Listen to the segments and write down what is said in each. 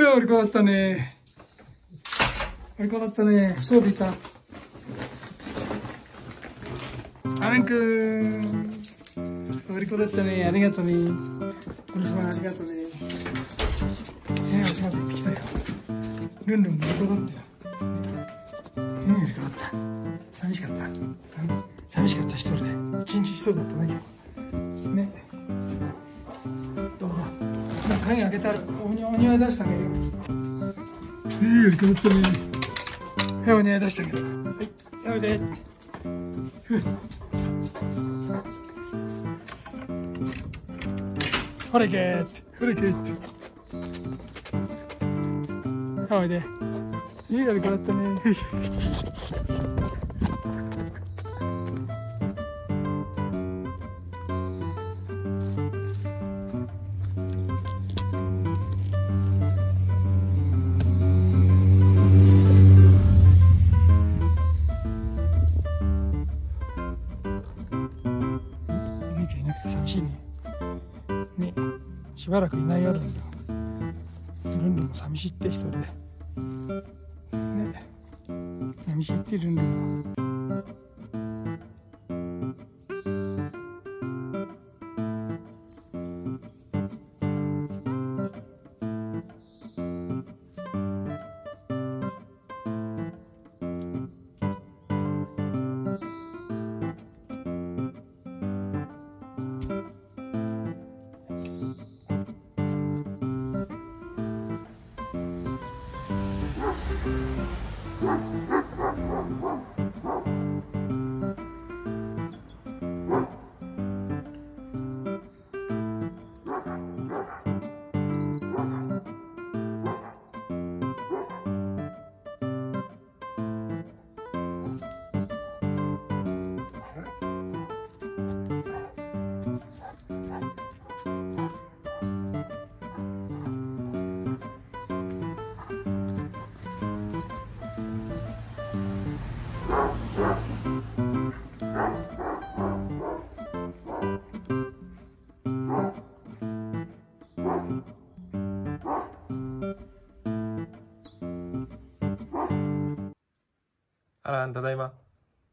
お利口だったね。お利口だったね。そうでいた。アレンくん。お利口だったね。ありがとうね。お留守番ありがとうね。お仕事行ってきたよ。ルンルンもお利口だったよ。お利口だった。寂しかった。寂しかった一人で。一日一人だったね、今日。ね。どうぞ。鍵開けたらお庭出してあげるよ。お利口だったね。はい、お庭出してあげる。はい、おいで。ほれけーって、ほれけーって。はい、おいで。いいお利口だったね。いなくて寂しいね。ね、しばらくいないよルンルン。ルンルンも寂しいって一人で。ね、寂しいってルンルンも。 あらん、ただいま。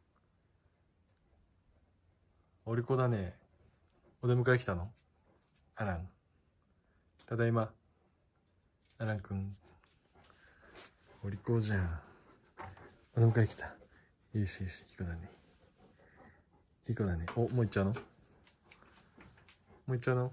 お利口だね。お出迎え来たの？あらん。ただいま。あらんくん。お利口じゃん。お出迎え来た。よしよし、いい子だね。いい子だね。お、もう行っちゃうの？もう行っちゃうの？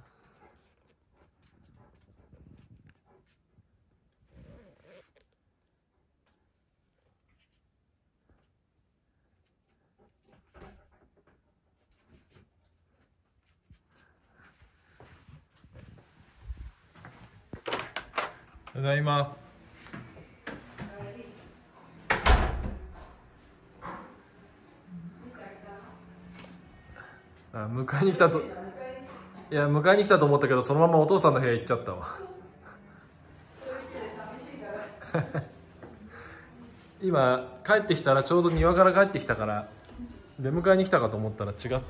ただいま。迎えに来たと、いや、迎えに来たと思ったけど、そのままお父さんの部屋行っちゃったわ。今帰ってきたらちょうど庭から帰ってきたから出迎えに来たかと思ったら違った。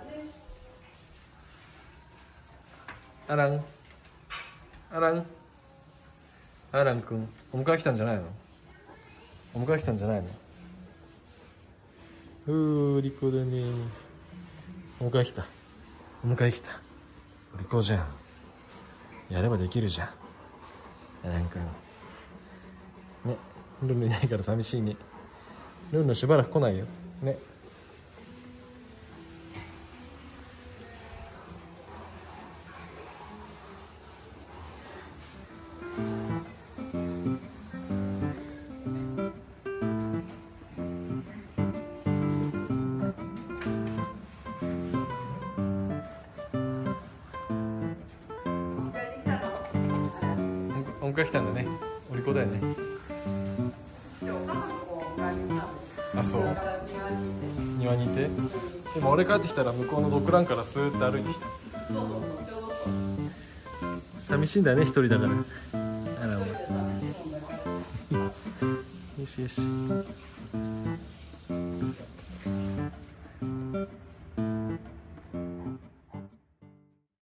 アラン、アラン、アランくん、お迎え来たんじゃないの？お迎え来たんじゃないの？利口だね。お迎え来た。お迎え来た。利口じゃん。やればできるじゃん。アランくん。ね、ルンルンいないから寂しいね。ルンルンしばらく来ないよ。ね。お迎え来たんだね。お利口だよね。あ、そう。庭にいて。でも俺帰ってきたら向こうのドッグランからスーッと歩いてきた。寂しいんだね、一人だから。あら、お前。よしよし。